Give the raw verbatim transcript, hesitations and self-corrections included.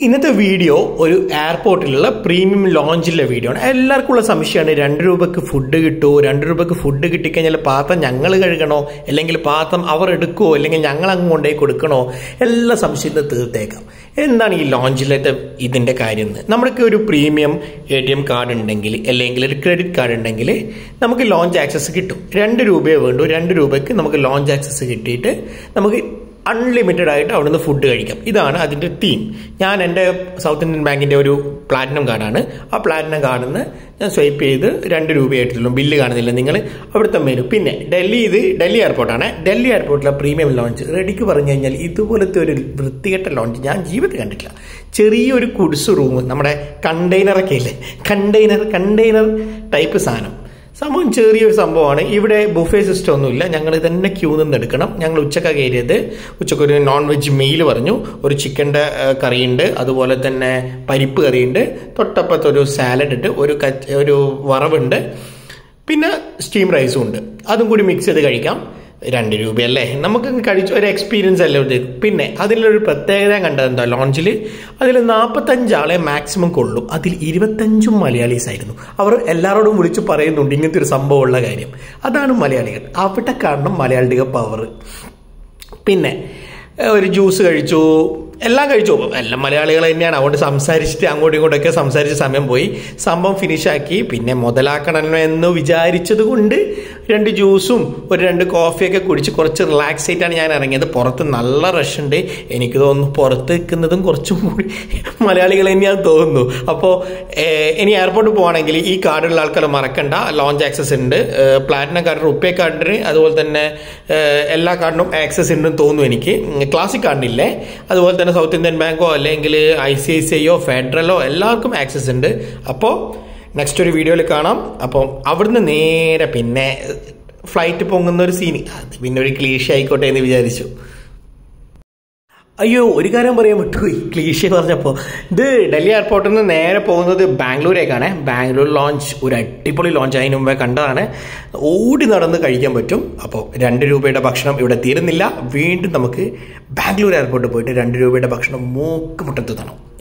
ഇന്നത്തെ വീഡിയോ ഒരു എയർപോർട്ടിലുള്ള premium ലോഞ്ചിലെ video ആണ്. എല്ലാവർക്കും ഉള്ള സംശയമാണ്, രണ്ട് രൂപയ്ക്ക് ഫുഡ് കിട്ടുമോ, രണ്ട് രൂപയ്ക്ക് ഫുഡ് കിട്ടിക്കഴിഞ്ഞാൽ പാത്രം ഞങ്ങൾ കഴുകണോ, അല്ലെങ്കിൽ പാത്രം അവർ എടുക്കുമോ, അല്ലെങ്കിൽ ഞങ്ങൾ അങ്ങ് കൊണ്ടുപോയി കൊടുക്കണോ, എല്ലാ സംശയവും തീർത്തേക്കാം. എന്താണ് ഈ ലോഞ്ചിലത്തെ ഇതിൻ്റെ കാര്യം എന്ന്? നമുക്ക് ഒരു premium A T M card ഉണ്ടെങ്കിൽ, അല്ലെങ്കിൽ ഒരു ക്രെഡിറ്റ് കാർഡ് ഉണ്ടെങ്കിൽ നമുക്ക് ലോഞ്ച് ആക്സസ് കിട്ടും. രണ്ട് രൂപയെ വേണ്ടു, രണ്ട് രൂപയ്ക്ക് നമുക്ക് ലോഞ്ച് ആക്സസ് കിട്ടിയിട്ട് നമുക്ക് അൺലിമിറ്റഡ് ആയിട്ട് അവിടുന്ന് ഫുഡ് കഴിക്കാം. ഇതാണ് അതിൻ്റെ തീം. ഞാൻ എൻ്റെ സൗത്ത് ഇന്ത്യൻ ബാങ്കിൻ്റെ ഒരു പ്ലാറ്റിനം കാർഡാണ്. ആ പ്ലാറ്റിനം കാർഡിൽ നിന്ന് ഞാൻ സ്വൈപ്പ് ചെയ്ത് രണ്ട് രൂപയായിട്ടുള്ളൂ, ബില്ല് കാണുന്നില്ല, നിങ്ങൾ അവിടുത്തെ മെനു. പിന്നെ ഡൽഹി, ഇത് ഡൽഹി എയർപോർട്ടാണ്. ഡൽഹി എയർപോർട്ടിലെ പ്രീമിയം ലോഞ്ച് റെഡിക്ക് പറഞ്ഞു കഴിഞ്ഞാൽ ഇതുപോലത്തെ ഒരു വൃത്തികെട്ട ലോഞ്ച് ഞാൻ ജീവിതത്തിൽ കണ്ടിട്ടില്ല. ചെറിയൊരു കുടിസ് റൂം, നമ്മുടെ കണ്ടെയ്നറൊക്കെ ഇല്ലേ, കണ്ടെയ്നർ കണ്ടെയ്നർ ടൈപ്പ് സാധനം, സംഭവം ചെറിയൊരു സംഭവമാണ്. ഇവിടെ ബുഫേ സിസ്റ്റം ഒന്നുമില്ല, ഞങ്ങൾ തന്നെ ക്യൂ നിന്ന് എടുക്കണം. ഞങ്ങൾ ഉച്ചക്ക കയറിയത്, ഉച്ചക്ക് ഒരു നോൺ വെജ് മീൽ പറഞ്ഞു, ഒരു ചിക്കൻ്റെ കറിയുണ്ട്, അതുപോലെ തന്നെ പരിപ്പ് കറിയുണ്ട്, തൊട്ടപ്പത്തൊരു സാലഡ് ഉണ്ട്, ഒരു ഒരു വറവുണ്ട്, പിന്നെ സ്റ്റീം റൈസും ഉണ്ട്. അതും കൂടി മിക്സ് ചെയ്ത് കഴിക്കാം. രണ്ട് രൂപയല്ലേ, നമുക്ക് കഴിച്ച ഒരു എക്സ്പീരിയൻസ് അല്ലേ ഇത്. പിന്നെ അതിലൊരു പ്രത്യേകത കണ്ടത് എന്താ, ലോഞ്ചിൽ അതിൽ നാൽപ്പത്തഞ്ചാളെ മാക്സിമം കൊള്ളും. അതിൽ ഇരുപത്തഞ്ചും മലയാളീസ് ആയിരുന്നു. അവർ എല്ലാവരോടും വിളിച്ച് പറയുന്നുണ്ട് ഇങ്ങനത്തെ ഒരു സംഭവമുള്ള കാര്യം. അതാണ് മലയാളികൾ. അവിടെ കാണണം മലയാളിക പവർ. പിന്നെ ഒരു ജ്യൂസ് കഴിച്ചു, എല്ലാം കഴിച്ചു. എല്ലാം മലയാളികൾ തന്നെയാണ്, അതുകൊണ്ട് സംസാരിച്ചിട്ട് അങ്ങോട്ടും ഇങ്ങോട്ടൊക്കെ സംസാരിച്ച സമയം പോയി. സംഭവം ഫിനിഷാക്കി. പിന്നെ മുതലാക്കണമല്ലോ എന്ന് വിചാരിച്ചത് കൊണ്ട് രണ്ട് ജ്യൂസും ഒരു രണ്ട് കോഫിയൊക്കെ കുടിച്ച് കുറച്ച് റിലാക്സ് ആയിട്ടാണ് ഞാൻ ഇറങ്ങിയത്. പുറത്ത് നല്ല റഷ് ഉണ്ട്. എനിക്ക് തോന്നുന്നു പുറത്ത് നിൽക്കുന്നതും കുറച്ചും കൂടി മലയാളികൾ തന്നെയാണെന്ന് തോന്നുന്നു. അപ്പോൾ ഇനി എയർപോർട്ടിൽ പോകുകയാണെങ്കിൽ ഈ കാർഡുള്ള ആൾക്കാർ മറക്കണ്ട, ലോഞ്ച് ആക്സസ് ഉണ്ട്. പ്ലാറ്റിനം കാർഡ്, റുപ്പേ കാർഡിന്, അതുപോലെ തന്നെ എല്ലാ കാർഡിനും ആക്സസ് ഉണ്ടെന്ന് തോന്നുന്നു എനിക്ക്. ക്ലാസിക് കാർഡിനില്ലേ, അതുപോലെ തന്നെ സൗത്ത് ഇന്ത്യൻ ബാങ്കോ അല്ലെങ്കിൽ ഐ സി ഐ സി ഐയോ ഫെഡറലോ എല്ലാവർക്കും ആക്സസ് ഉണ്ട്. അപ്പോൾ നെക്സ്റ്റ് ഒരു വീഡിയോയിൽ കാണാം. അപ്പം അവിടുന്ന് നേരെ പിന്നെ ഫ്ലൈറ്റ് പൊങ്ങുന്ന ഒരു സീന്, അത് പിന്നെ ഒരു ക്ലീഷ ആയിക്കോട്ടെ എന്ന് വിചാരിച്ചു. അയ്യോ, ഒരു കാര്യം പറയാൻ വിട്ടുപോയി ക്ലീഷ പറഞ്ഞപ്പോൾ. ഇത് ഡൽഹി എയർപോർട്ടിൽ നിന്ന് നേരെ പോകുന്നത് ബാംഗ്ലൂരേക്കാണ്. ബാംഗ്ലൂർ ലോഞ്ച് ഒരു അടിപൊളി ലോഞ്ച്, അതിന് മുമ്പേ കണ്ടതാണ്. ഓടി നടന്ന് കഴിക്കാൻ പറ്റും. അപ്പോൾ രണ്ട് രൂപയുടെ ഭക്ഷണം ഇവിടെ തീരുന്നില്ല. വീണ്ടും നമുക്ക് ബാംഗ്ലൂർ എയർപോർട്ടിൽ പോയിട്ട് രണ്ട് രൂപയുടെ ഭക്ഷണം മൂക്ക് മുട്ടത്ത് തണം.